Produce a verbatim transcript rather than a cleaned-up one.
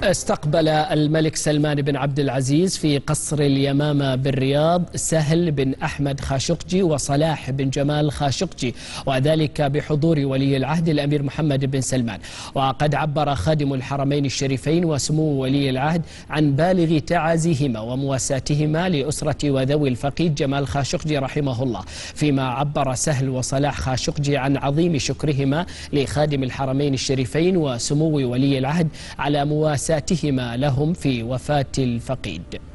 استقبل الملك سلمان بن عبد العزيز في قصر اليمامة بالرياض سهل بن أحمد خاشقجي وصلاح بن جمال خاشقجي، وذلك بحضور ولي العهد الأمير محمد بن سلمان. وقد عبر خادم الحرمين الشريفين وسمو ولي العهد عن بالغ تعازيهما ومواساتهما لأسرة وذوي الفقيد جمال خاشقجي رحمه الله، فيما عبر سهل وصلاح خاشقجي عن عظيم شكرهما لخادم الحرمين الشريفين وسمو ولي العهد على مواساتهما لهم في وفاة الفقيد.